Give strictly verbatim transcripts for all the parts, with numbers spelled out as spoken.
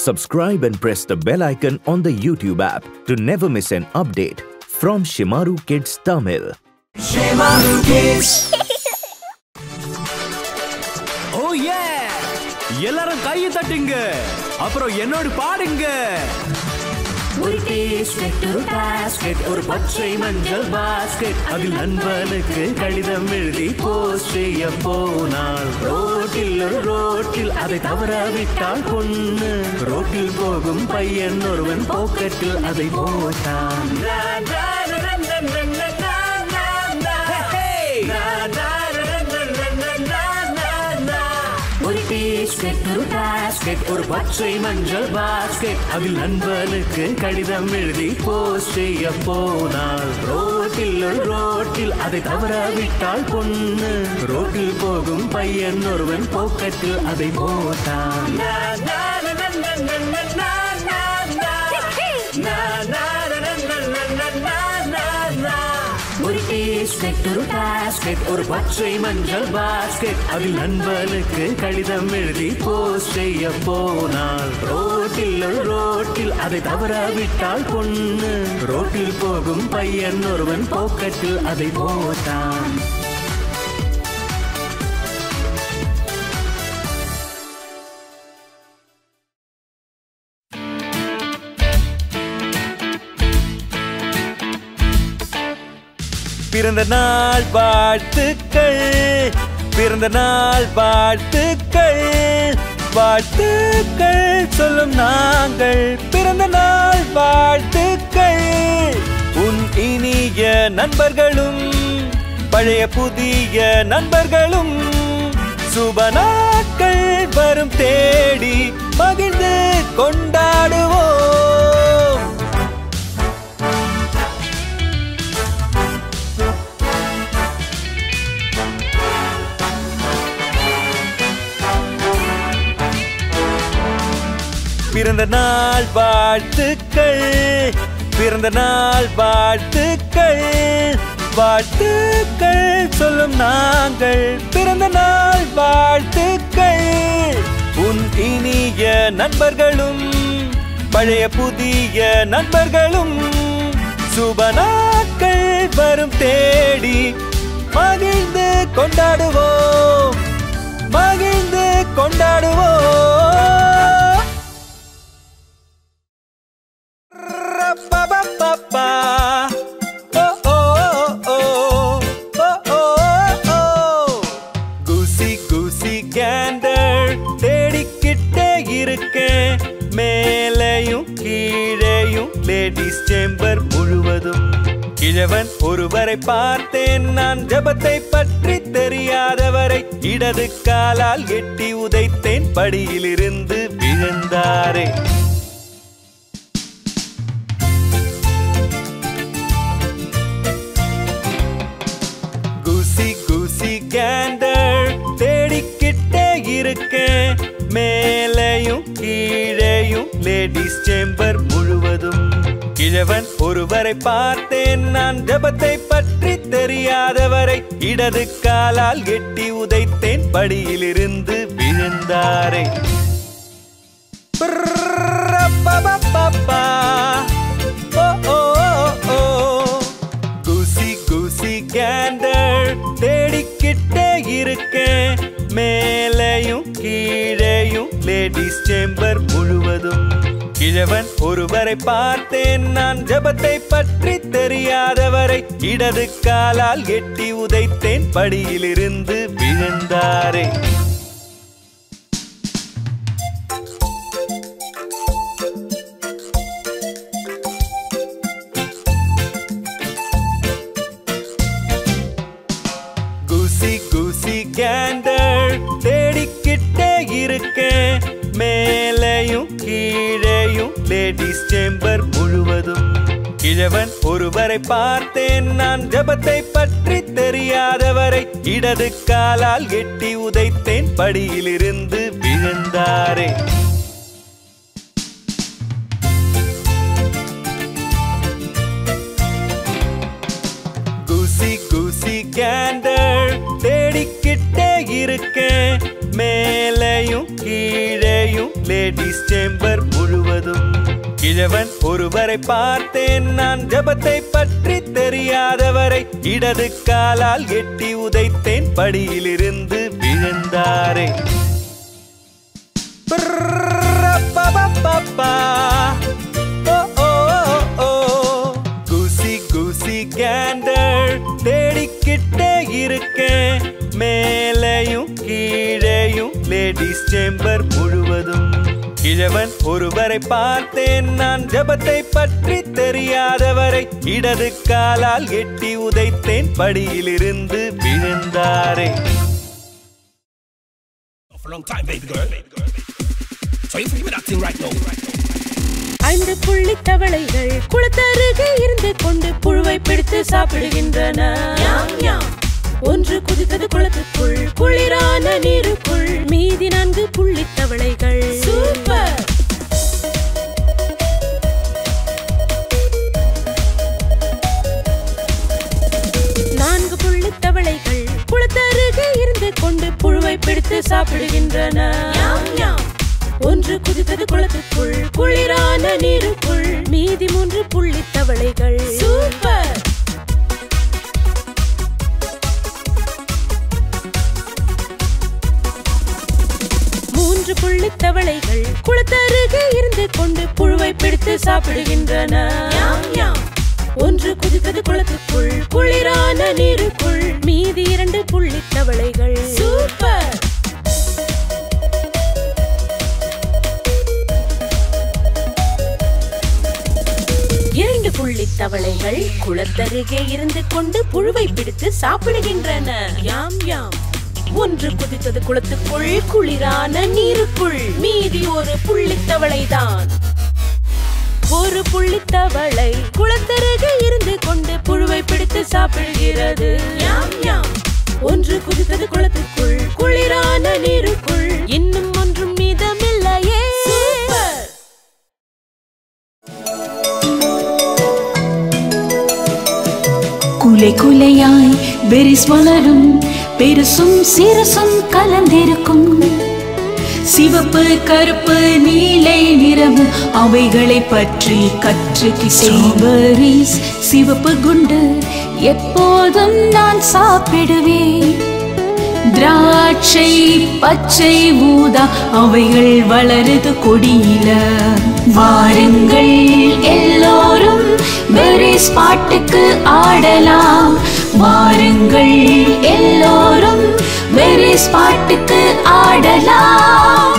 Subscribe and press the bell icon on the YouTube app to never miss an update from Shemaroo Kids Tamil. Shemaroo Kids. Oh yeah! எல்லாரும் கையை தட்டுங்க. அப்புறம் என்னோடு பாடுங்க. ஒரு gasket ஒரு பாஸ்கெட் ஒரு பச்சை மஞ்சள் பாஸ்கெட் அதில் நண்பனுக்கு கடிதம் எழுதி போஸ்ட் செய்ய போனால் ரோட்டில் ஒரு ரோட்டில் அதை தவற விட்டால் பொண்ணு ரோட்டில் போகும் பையன் ஒருவன் பாக்கெட்டில் அதை போட்டான். ஒரு கேஸ்கெட் ஒரு பாஸ்கெட் ஒரு பச்சை மஞ்சள் பாஸ்கெட் அதில் நண்பனுக்கு கடிதம் எழுதி போஸ்ட் செய்ய போனால் ரோட்டில் ஒரு ரோட்டில் அதை தவற விட்டால் பொண்ணு ரோட்டில் போகும் பையன் ஒருவன் பாக்கெட்டில் அதை போட்டான். ஒரு கேஸ்கெட் ஒரு பாஸ்கெட் ஒரு பச்சை மஞ்சள் பாஸ்கெட் அதில் நண்பனுக்கு கடிதம் எழுதி போஸ்ட் செய்ய போனால் ரோட்டில் ஒரு ரோட்டில் அதை தவற விட்டால் பொண்ணு ரோட்டில் போகும் பையன் ஒருவன் பாக்கெட்டில் அதை போட்டான். பிறந்த நாள் வாழ்த்துக்கள் பிறந்த நாள் வாழ்த்துக்கள் வாழ்த்துக்கள் சொல்லும் நாங்கள் பிறந்த நாள் வாழ்த்துக்கள். உன் இனிய நண்பர்களும் பழைய புதிய நண்பர்களும் சுப நாட்கள் வரும் தேடி மகிழ்ந்து கொண்டாடுவோம். பிறந்த நாள் வாழ்த்துக்கள் பிறந்த நாள் வாழ்த்துக்கள் வாழ்த்துக்கள் சொல்லும் நாங்கள் பிறந்த நாள் வாழ்த்துக்கள். உன் இனிய நண்பர்களும் பழைய புதிய நண்பர்களும் சுப நாட்கள் வரும் தேடி மகிழ்ந்து கொண்டாடுவோம் மகிழ்ந்து கொண்டாடுவோம். மேலையும் கீழேயும் லேடிஸ் சேம்பர் முழுவதும் கிழவன் ஒருவரை பார்த்தேன் நான் ஜபத்தை பற்றி தெரியாதவரை இடது காலால் எட்டி உதைத்தேன் படியிலிருந்து விழுந்தாரே. குசி குசி கேண்டர் தேடிக்கிட்டே இருக்கேன் மேலையும் கீழேயும் லேடிஸ் சேம்பர் முழுவதும் கிழவன் ஒருவரை பார்த்தேன் நான் ஜபத்தை பற்றி தெரியாதவரை இடது காலால் எட்டி உதைத்தேன் படியிலிருந்து விழுந்தாரே. குசி குசி கேண்டர் தேடிக்கிட்டே இருக்கேன் மேலையும் கீழேயும் லேடிஸ் சேம்பர் முழுவதும் கிழவன் ஒருவரை பார்த்தேன் நான் ஜபத்தை பற்றி தெரியாதவரை இடது காலால் எட்டி உதைத்தேன் படியிலிருந்து விழுந்தாரே. குசி குசி கேண்டர் தேடிக்கிட்டே இருக்கேன் மேலையும் கீழேயும் லேடிஸ் சேம்பர் முழுவதும் கிழவன் ஒருவரை பார்த்தேன் நான் ஜபத்தை பற்றி தெரியாதவரை இடது காலால் எட்டி உதைத்தேன் படியிலிருந்து விழுந்தாரே. குசி குசி கேண்டர் தேடிக்கிட்டே இருக்கேன் மேலையும் கீழே கீழேயும் லேடிஸ் சேம்பர் முழுவதும். கிழவன் ஒருவரை பார்த்தேன் நான், ஜபத்தை பற்றி தெரியாதவரை இடது காலால் எட்டி உதைத்தேன், படியிலிருந்து விழுந்தாரே. குசி குசி கேண்டர் தேடிக்கிட்டே இருக்கேன், மேலையும் கீழேயும் லேடிஸ் சேம்பர் முழுவதும். கிழவன் ஒருவரை பார்த்தேன் நான், ஜபத்தை பற்றி தெரியாதவரை இடது காலால் எட்டி உதைத்தேன், படியிலிருந்து விழுந்தாரே. ஐந்து புள்ளி தவளைகள் குளத்தருகே இருந்து கொண்டு புழுவை பிடித்து சாப்பிடுகின்றன. ஒன்று குதித்தது குளத்துக்குள், குளிரான நீருக்குள். மீதி நான்கு புள்ளி தவளைகள். சூப்பர். நான்கு புள்ளி தவளைகள் குளத்தருகே இருந்து கொண்டு புழுவை பிடித்து சாப்பிடுகின்றன. ஒன்று குதித்தது குளத்துக்குள், குளிரான நீருக்குள். மீதி மூன்று புள்ளி தவளைகள். சூப்பர். மூன்று புள்ளி தவளைகள் குளத்தருகே இருந்து கொண்டு புழுவை பிடித்து சாப்பிடுகின்றன. ஒன்று குதித்தது குளத்துக்குள், குளிரான நீருக்குள். மீதி இரண்டு புள்ளி தவளைகள். சூப்பர். இரண்டு புள்ளி தவளைகள் குளத்தருகே இருந்து கொண்டு புழுவை பிடித்து சாப்பிடுகின்றன. யாம் யாம். ஒன்று குதித்தது குளத்துக்குள், குளிரான நீருக்குள். மீதி ஒரு புள்ளி தவளைதான். ஒரு புள்ளி தவளை குளத்தருகே இருந்து கொண்டு புழுவை பிடித்து சாப்பிடுகிறது. யாம் யாம். ஒன்று குதித்தது குளத்துக்குள், குளிரான நீருக்குள். இன்னும் ஒன்றும் மீதமில்லையே. குலை குலையாய் பெரிஸ் வளரும், பெருசும் சிறுசும் கலந்திருக்கும். சிவப்பு கருப்பு நீலை நிறம் அவைகளை பற்றி கற்று ஸ்ட்ராபெர்ரீஸ் சிவப்பு குண்டு எப்போதும் நான் சாப்பிடுவேன். திராட்சை பச்சை ஊதா அவைகள் வளருது கொடியில. வாருங்கள் எல்லோரும் பெரிஸ் பாட்டுக்கு ஆடலாம். வாருங்கள் எல்லோரும் பெரிஸ் பாட்டுக்கு ஆடலாம்.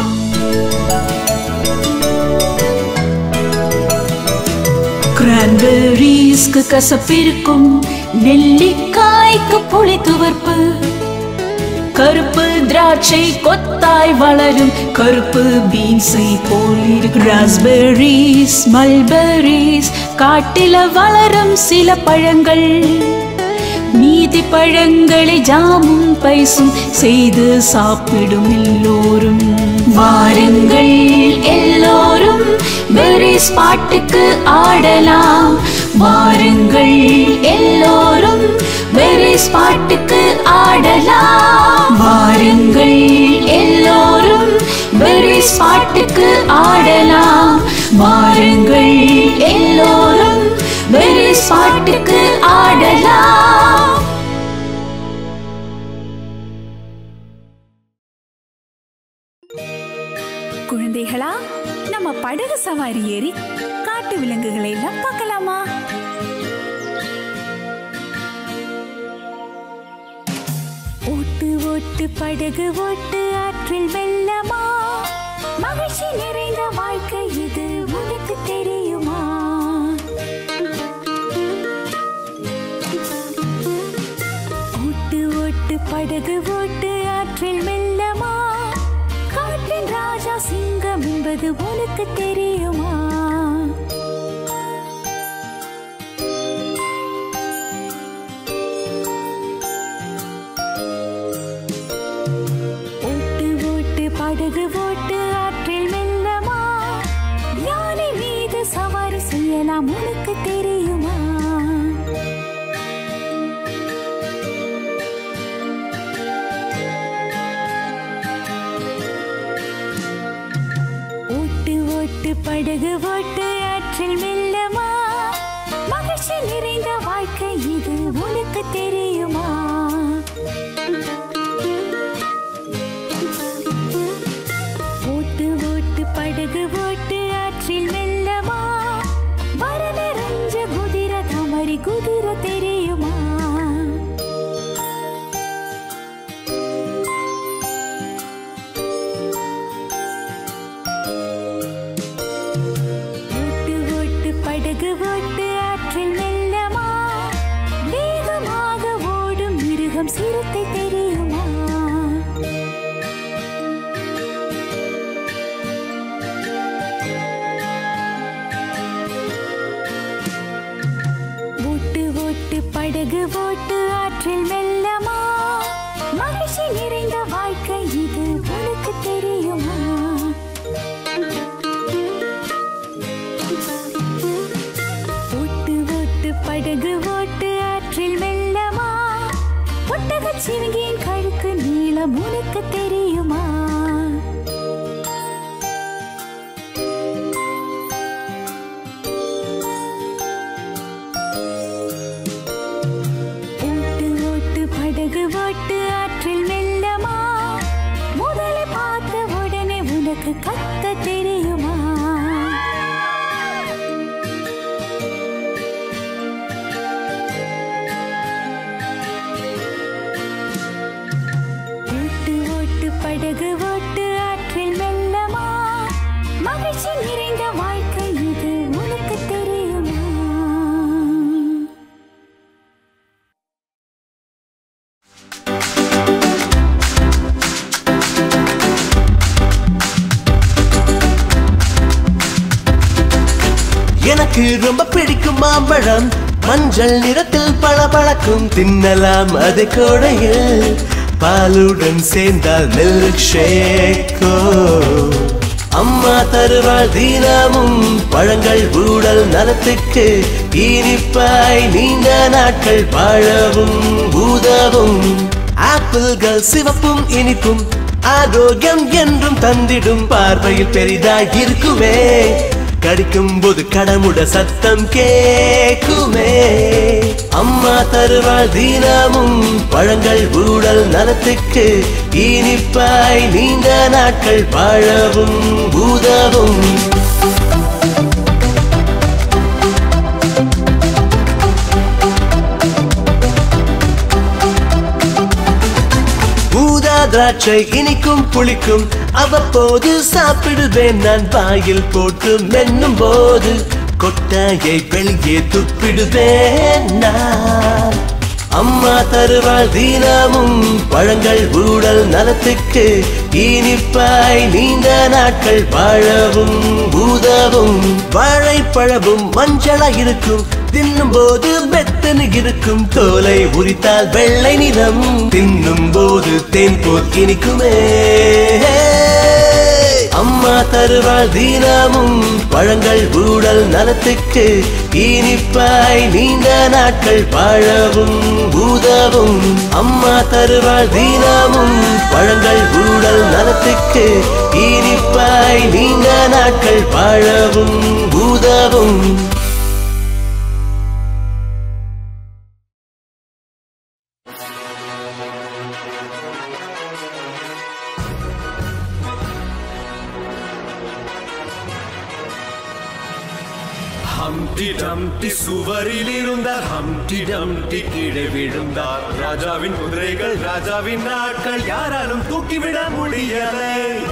கிரான்பெர்ரீஸ்க்கு கசப்பிருக்கும், நெல்லிக்காய்க்கு புளி துவர்ப்பு. கருப்பு திராட்சை கொத்தாய் வளரும், கருப்பு பீன்ஸை போல் இருக்கு. ராஸ்பெர்ரீஸ் மல்பெர்ரீஸ் காட்டில வளரும் சில பழங்கள். மீதி பழங்களை ஜாமும் பைசும் செய்து சாப்பிடும் எல்லோரும். வாருங்கள் எல்லோரும் பெரிஸ் பாட்டுக்கு ஆடலாம். வாருங்கள் எல்லோரும் பெரிஸ் பாட்டுக்கு ஆடலாம். வாருங்கள் எல்லோரும் பெரிஸ் பாட்டுக்கு ஆடலாம். வாருங்கள் எல்லோரும் பெரிஸ் பாட்டுக்கு ஆடலாம். குழந்தைகளா, நம்ம படகு சவாரி ஏறி காட்டு விலங்குகளை எல்லாம் பார்க்கலாமா? ஓட்டு ஓட்டு படகு ஓட்டு ஆற்றில் வெள்ளமா, மகிழ்ச்சி நிறைந்த வாழ்க்கை இது உனக்கு தெரியுமா? ஓட்டு ஓட்டு படகு ஓட்டு ஆற்றில் வெள்ளமா, காட்டின் ராஜா சிங்கம் என்பது உனக்கு தெரியுமா? ஓட்டு ஓட்டு படகு ஓட்டு ஆற்றில் வெள்ளமா, யானை மீது சவாரி செய்யலாம் உனக்கு தெரியுமா? ஓட்டு ஓட்டு படகு ஓட்டு ஆற்றில் மெல்லமா மகிழ்ச்சி நிறைந்த வாழ்க்கை இது உனக்கு தெரியுமா ஓட்டு ஓட்டு படகு ஓட்டு ஆற்றில் மெல்லமா வர நிறைஞ்ச குதிரை தமரி குதிரை தெரியுமா படகு ஓட்டு ஆற்றில் மெல்லமா வேகமாக ஓடும் மிருகம் சிறுத்தை தெரியுமா ஓட்டு ஓட்டு படகு ஓட்டு ஆற்றில் மெல்லமா மகிழ்ச்சி நிறைந்த வாழ்க்கை இது உனக்கு தெரியுமா படகு ஓட்டு ஆற்றில் மெல்லமா ஒட்டகச் சிவிங்கியின் கழுக்கு நீளம் உனக்கு தெரியுமா ஓட்டு ஓட்டு படகு ஓட்டு ஆற்றில் மெல்லமா முதலை பார்த்த உடனே உனக்கு கத்த தெரியுமா படகு ஓட்டு ஆற்றில் மெல்லமா மகிழ்ச்சி நிறைந்த வாழ்க்கை இது உனக்கு தெரியுமா எனக்கு ரொம்ப பிடிக்கும் மாம்பழம் மஞ்சள் நிறத்தில் பளபளக்கும் தின்னலாம் அதை கோடையில் பாலுடன் சேர்ந்தால் மில்க் ஷேக்கோ அம்மா தருவாள் தினமும் பழங்கள் ஊடல் நலத்துக்கு இனிப்பாய் நீண்ட நாட்கள் வாழவும் உதவும் ஆப்பிள்கள் சிவப்பும் இனிப்பும் ஆரோக்கியம் என்றும் தந்திடும் பார்வையில் பெரிதாய் இருக்குமே கடிக்கும் போது கடமுட சத்தம் கேக்குமே அம்மா தருவாள் தினமும் பழங்கள் ஊடல் நலத்துக்கு இனிப்பாய் நீண்ட நாட்கள் வாழவும் உதவும் திராட்சை இனிக்கும் புளிக்கும் அவ்வப்போது சாப்பிடுவேன் நான் வாயில் போட்டு மென்னும் போது கொட்டையை வெளியே துப்பிடுவேன் நான் அம்மா தருவாள் தினமும் பழங்கள் ஊடல் நலத்துக்கு இனிப்பாய் நீண்ட நாட்கள் வாழவும் உதவும் வாழைப்பழமும் மஞ்சளாய் இருக்கும் தின்னும் போது மெத்தனு இருக்கும் தோலை உரித்தால் வெள்ளை நிறம் தின்னும் போது தேன் போல் இனிக்குமே அம்மா தருவாள் தினமும் பழங்கள் ஊடல் நலத்துக்கு இனிப்பாய் நீண்ட நாட்கள் வாழவும் உதவும் அம்மா தருவாள் தினமும் பழங்கள் ஊடல் நலத்துக்கு இனிப்பாய் நீண்ட நாட்கள் வாழவும் உதவும் ஹம்டி டம்டி சுவரில் இருந்தார் ஹம்டி டம்டி கீழே விழுந்தார் ராஜாவின் குதிரைகள் ராஜாவின் நாட்கள் யாராலும் தூக்கிவிட முடியலை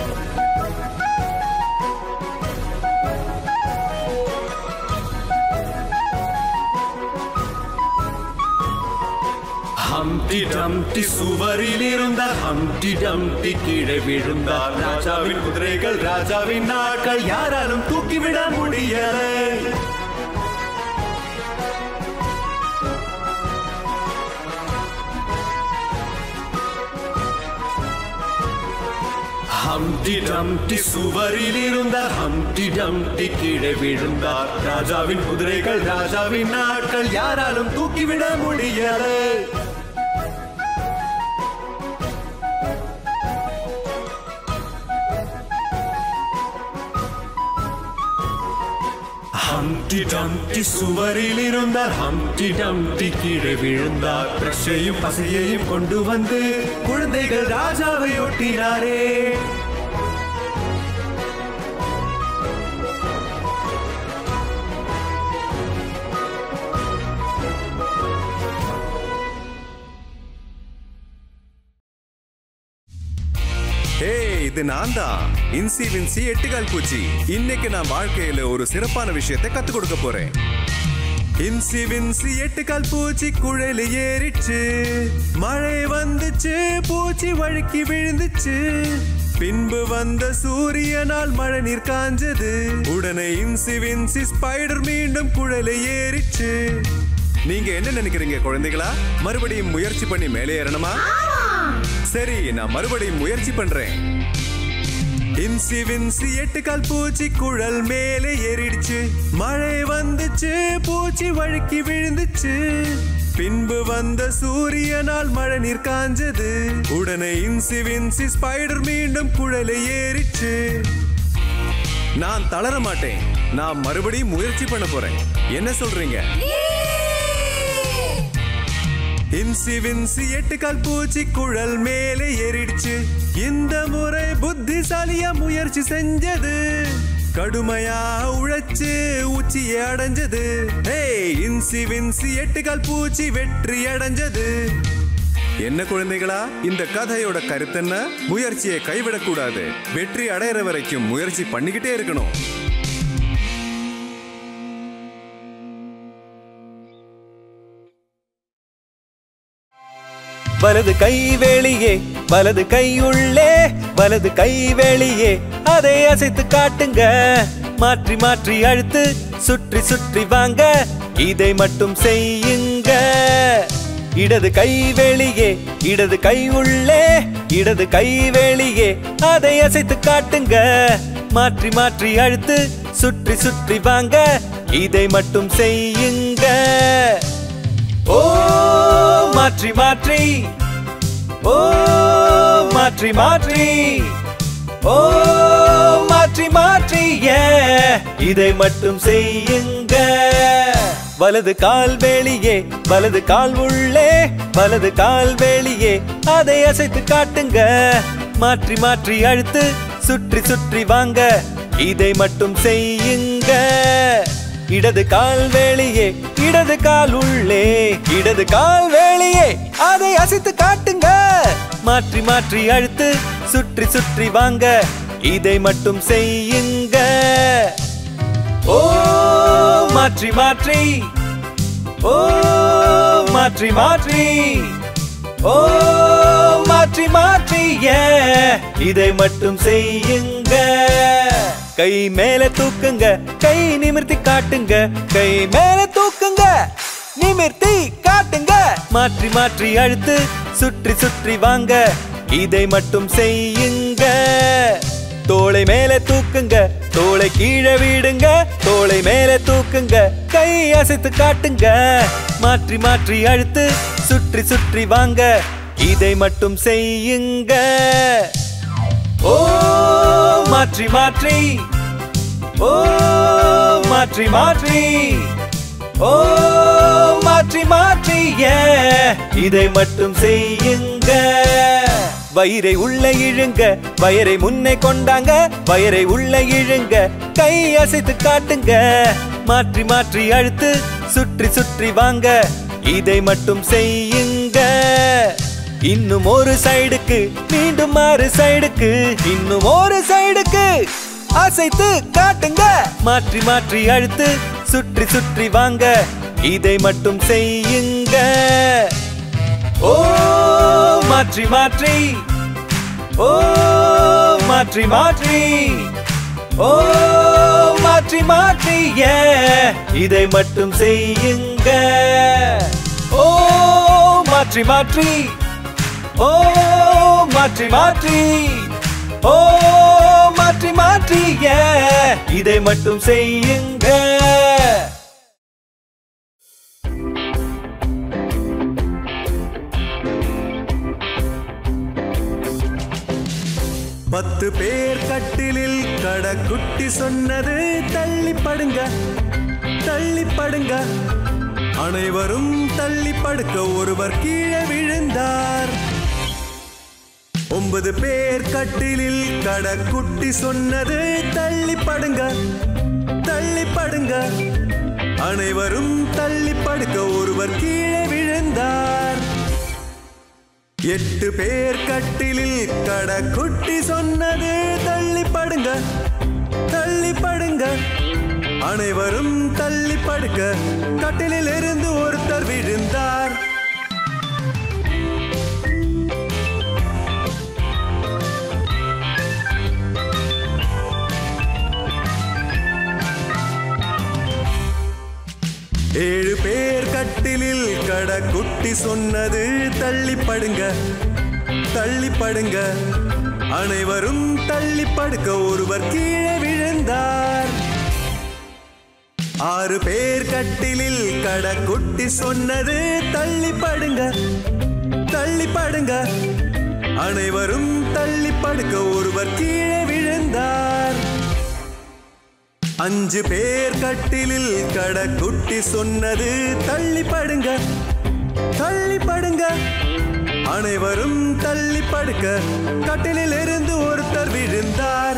ஹம்டி டம்டி சுவரில் இருந்தார் ஹம்டி டம்டி கீழே விழுந்தார் ராஜாவின் குதிரைகள் ராஜாவின் நாட்கள் யாராலும் தூக்கிவிட முடியலை ஹம்டி டம்டி சுவரில் இருந்தார் ஹம்டி டம்டி கீழே விழுந்தார் ராஜாவின் குதிரைகள் ராஜாவின் நாட்கள் யாராலும் தூக்கிவிட முடியலை ஹம்டி டம்டி சுவரில் இருந்தார் ஹம்டி டம்டி கீழே விழுந்தார் பிரஷையும் பசையையும் கொண்டு வந்து குழந்தைகள் ராஜாவை ஒட்டினாரே இது நான் தான் இன்சி வின்சி எட்டுகால் பூச்சி. இன்னைக்கு நான் வாழ்க்கையில ஒரு சிறப்பான விஷயத்தை கத்துக் கொடுக்க போறேன். இன்சி வின்சி எட்டுகால் பூச்சி குழல் ஏறிச்சு, மழை வந்துச்சு, பூச்சி வழுக்கி விழுந்துச்சு, பின்பு வந்த சூரியனால் மழை நீர் காஞ்சது, உடனே இன்சி வின்சி ஸ்பைடர் மீண்டும் குழலை ஏறிச்சு. நீங்க என்ன நினைக்கிறீங்க குழந்தைகளா? மறுபடியும் முயற்சி பண்ணி மேலே ஏறணுமா? சரி, நான் மறுபடியும் முயற்சி பண்றேன். இன்சி வின்சி எட்டுகால் பூச்சி குழல் மேலே ஏறிடுச்சு, மழை வந்துச்சு, பூச்சி வழுக்கி விழுந்துச்சு, பின்பு வந்த சூரியனால் மழை நீர் காஞ்சது, உடனே இன்சி வின்சி ஸ்பைடர் மீண்டும் குழலை ஏறிச்சு. நான் தளர மாட்டேன், நான் மறுபடியும் முயற்சி பண்ண போறேன். என்ன சொல்றீங்க? இன்சி வின்சி எட்டுகால் பூச்சி குழல் மேலே ஏறிடுச்சு, இந்த முறை புத்திசாலியா முயற்சி செஞ்சது, கடுமையா உழைச்சு உச்சியை அடைஞ்சது. ஹே, இன்சி வின்சி எட்டுகால் பூச்சி வெற்றி அடைஞ்சது. என்ன குழந்தைகளா, இந்த கதையோட கருத்து என்ன? முயற்சியை கைவிடக்கூடாது, வெற்றி அடையிற வரைக்கும் முயற்சி பண்ணிக்கிட்டே இருக்கணும். வலது கை வெளியே, வலது கை உள்ளே, வலது கை வெளியே, அதை அசைத்து காட்டுங்க, மாற்றி மாற்றி அழுத்து, சுற்றி சுற்றி வாங்க, இதை மட்டும் செய்யுங்க. இடது கை வெளியே, இடது கை உள்ளே, இடது கை வெளியே, அதை அசைத்து காட்டுங்க, மாற்றி மாற்றி அழுத்து, சுற்றி சுற்றி வாங்க, இதை மட்டும் செய்யுங்க. ஓ மாற்றி மாற்றி, ஓ மாற்றி மாற்றி, ஓ மாற்றி மாற்றி, இதை மட்டும் செய்யுங்க. வலது கால் வெளியே, வலது கால் உள்ளே, வலது கால் வெளியே, அதை அசைத்து காட்டுங்க, மாற்றி மாற்றி அழுத்து, சுற்றி சுற்றி வாங்க, இதை மட்டும் செய்யுங்க. இடது கால் வெளியே, இடது கால் உள்ளே, இடது கால் வெளியே, அதை அசைத்து காட்டுங்க, மாற்றி மாற்றி அழுத்து, சுற்றி சுற்றி வாங்க, இதை மட்டும் செய்யுங்க. ஓ மாற்றி மாற்றி, ஓ மாற்றி மாற்றி, ஓ மாற்றி மாற்றி, இதை மட்டும் செய்யுங்க. கை மேல தூக்குங்க, கை நிமிர்த்தி காட்டுங்க, கை மேல தூக்குங்க, நிமிர்த்தி காட்டுங்க, மாற்றி மாற்றி அழுத்து, சுற்றி சுற்றி வாங்க, இதை மட்டும் செய்யுங்க. தோளை மேல தூக்குங்க, தோளை கீழே விடுங்க, தோளை மேல தூக்குங்க, கை அசைத்து காட்டுங்க, மாற்றி மாற்றி அழுத்து, சுற்றி சுற்றி வாங்க, இதை மட்டும் செய்யுங்க. ஓ மாற்றி மாற்றி, ஓ மாற்றி மாற்றி, ஓ மாற்றி மாற்றி, இதை மட்டும் செய்யுங்க. வயிறை உள்ள இழுங்க, வயரை முன்னே கொண்டாங்க, வயரை உள்ள இழுங்க, கை அசைத்து காட்டுங்க, மாற்றி மாற்றி அழுத்து, சுற்றி சுற்றி வாங்க, இதை மட்டும் செய்யுங்க. இன்னும் ஒரு சைடுக்கு, மீண்டும் மறு சைடுக்கு, இன்னும் ஒரு சைடுக்கு, அசைத்து காட்டுங்க, மாற்றி மாற்றி அழுத்து, சுற்றி சுற்றி வாங்க, இதை மட்டும் செய்யுங்க. ஓ மாற்றி மாற்றி, ஓ மாற்றி மாற்றி, ஓ மாற்றி மாற்றி, இதை மட்டும் செய்யுங்க. ஓ மாற்றி மாற்றி, ஓ மாற்றி மாற்றி, ஓ மாற்றி மாற்றி, இதை மட்டும் செய்யுங்க. பத்து பேர் கட்டிலில் கடக்குட்டி சொன்னது, தள்ளி படுங்க தள்ளி படுங்க. அனைவரும் தள்ளி படுக்க ஒருவர் கீழே விழுந்தார். ஒன்பது பேர் கட்டிலில் கடக்குட்டி சொன்னது தள்ளி படுங்க, தள்ளி படுங்க. அனைவரும் தள்ளி படுக்க ஒருவர் கீழே விழுந்தார். எட்டு பேர் கட்டிலில் கடக்குட்டி சொன்னது தள்ளி படுங்க, தள்ளி படுங்க. அனைவரும் தள்ளி படுக்க கட்டிலில் இருந்து ஒருத்தர் விழுந்தார். ஏழு பேர் கட்டிலில் கடக்குட்டி சொன்னது தள்ளி படுங்க, தள்ளி படுங்க. அனைவரும் தள்ளி படுக்க ஒருவர் கீழே விழுந்தார். ஆறு பேர் கட்டிலில் கடக்குட்டி சொன்னது தள்ளி படுங்க, தள்ளி படுங்க. அனைவரும் தள்ளி படுக்க ஒருவர் கீழே விழுந்தார். அஞ்சு பேர் கட்டிலில் கடக்குட்டி சொன்னது தள்ளி படுங்க, தள்ளி படுங்க. அனைவரும் தள்ளி படுக்க கட்டிலில் இருந்து ஒருத்தர் விழுந்தார்.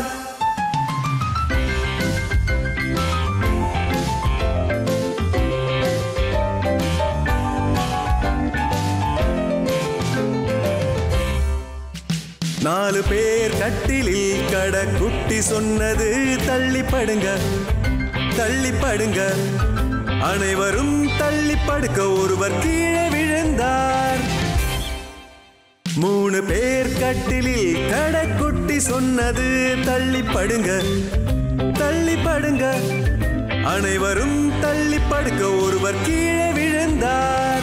நாலு பேர் கட்டிலில் கடக்குட்டி சொன்னது தள்ளி படுங்க, தள்ளி படுங்க. அனைவரும் தள்ளி படுக்க ஒருவர் கீழே விழுந்தார். மூணு பேர் கட்டிலில் கடக்குட்டி சொன்னது தள்ளி படுங்க, தள்ளி படுங்க. அனைவரும் தள்ளி படுக்க ஒருவர் கீழே விழுந்தார்.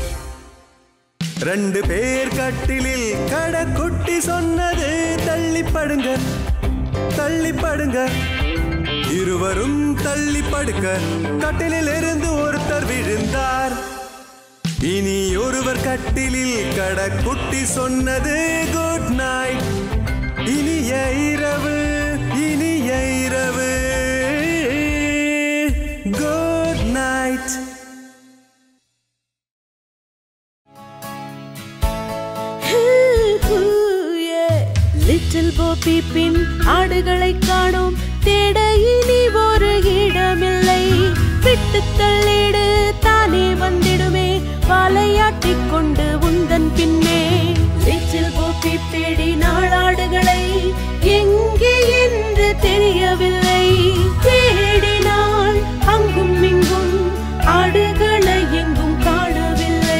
ரெண்டு பேர் கட்டிலில் கடக்குட்டி சொன்னது தள்ளி படுங்க, தள்ளி படுங்க. இருவரும் தள்ளி படுக்க கட்டிலில் இருந்து ஒருத்தர் விழுந்தார். இனி ஒருவர் கட்டிலில் கடக்குட்டி சொன்னது குட் நைட், இனிய இரவு, இனிய இரவு, குட் நைட். லிட்டில் போ பீப்பின் ஆடுகளை காணோம், தேட இனி ஒரு இடமில்லை. விட்டு தள்ளிடு தானே வந்திடுமே, வாலையாட்டிக் கொண்டு உந்தன் பின்னே. லிட்டில் போ பீப் தேடினாள் ஆடுகளை, எங்கே என்று தெரியவில்லை. தேடினாள் அங்கும் இங்கும், ஆடுகளை எங்கும் காணவில்லை.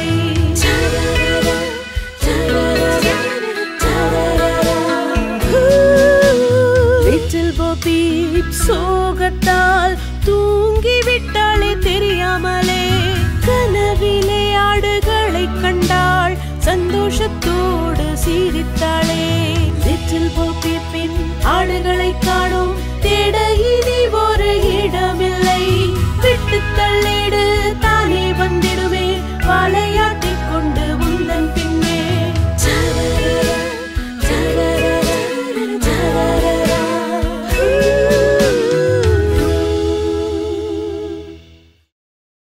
சோகத்தால் தூங்கிவிட்டாளே தெரியாமலே, கனவிலே ஆடுகளை கண்டாள், சந்தோஷத்தோடு சிரித்தாளே. லிட்டில் போ பீப்பின் ஆடுகளை காணோம், தேட இனி ஒரு இடமில்லை. விட்டு தள்ளிடு தானே வந்திடுமே, வாலையாட்டிக் கொண்டு உந்தன் பின்னே.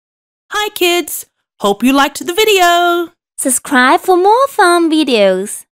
Hi kids! Hope you liked the video! Subscribe for more fun videos.